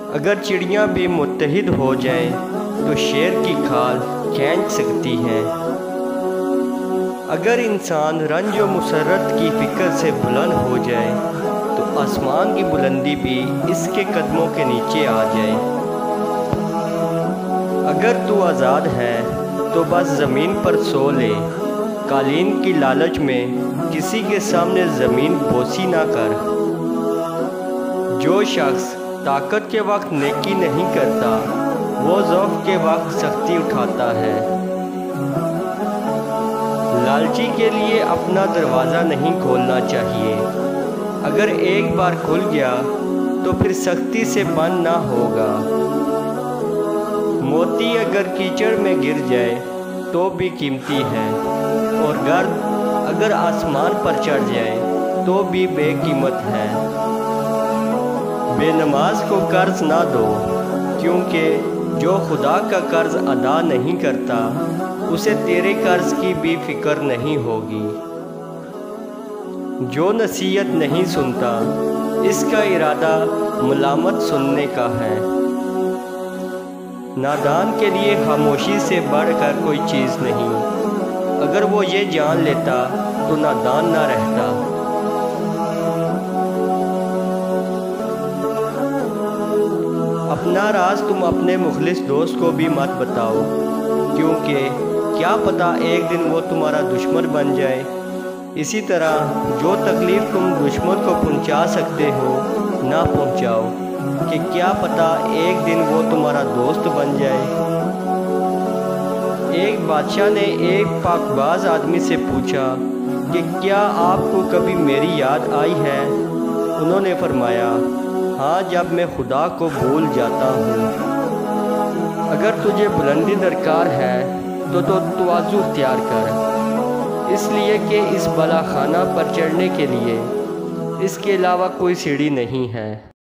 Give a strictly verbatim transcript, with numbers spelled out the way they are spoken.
اگر چڑیاں بھی متحد ہو جائیں تو شیر کی کھال کھینچ سکتی ہیں۔ اگر انسان رنج و مسرت کی فکر سے بلند ہو جائے تو آسمان کی بلندی بھی اس کے قدموں کے نیچے آ جائے۔ اگر تو آزاد ہے تو بس زمین پر سو لے، قالین کی لالچ میں کسی کے سامنے زمین بوسی نہ کر۔ جو شخص طاقت کے وقت نیکی نہیں کرتا وہ ضعف کے وقت سختی اٹھاتا ہے۔ لالچی کے لیے اپنا دروازہ نہیں کھولنا چاہیے، اگر ایک بار کھل گیا تو پھر سختی سے بند نہ ہوگا۔ موتی اگر کیچڑ میں گر جائے تو بھی قیمتی ہے، اور گرد اگر آسمان پر چڑھ جائے تو بھی بے قیمت ہے۔ بے نماز کو قرض نہ دو، کیونکہ جو خدا کا قرض ادا نہیں کرتا اسے تیرے قرض کی بھی فکر نہیں ہوگی۔ جو نصیحت نہیں سنتا اس کا ارادہ ملامت سننے کا ہے۔ نادان کے لیے خاموشی سے بڑھ کر کوئی چیز نہیں، اگر وہ یہ جان لیتا تو نادان نہ رہتا۔ اپنا راز تم اپنے مخلص دوست کو بھی مت بتاؤ، کیونکہ کیا پتہ ایک دن وہ تمہارا دشمن بن جائے۔ اسی طرح جو تکلیف تم دشمن کو پہنچا سکتے ہو نہ پہنچاؤ، کہ کیا پتہ ایک دن وہ تمہارا دوست بن جائے۔ ایک بادشاہ نے ایک پاک باز آدمی سے پوچھا کہ کیا آپ کو کبھی میری یاد آئی ہے؟ انہوں نے فرمایا، ہاں، جب میں خدا کو بھول جاتا ہوں۔ اگر تجھے بلندی درکار ہے تو تو تواضع اختیار کر، اس لیے کہ اس بالا خانہ پر چڑھنے کے لیے اس کے علاوہ کوئی سیڑھی نہیں ہے۔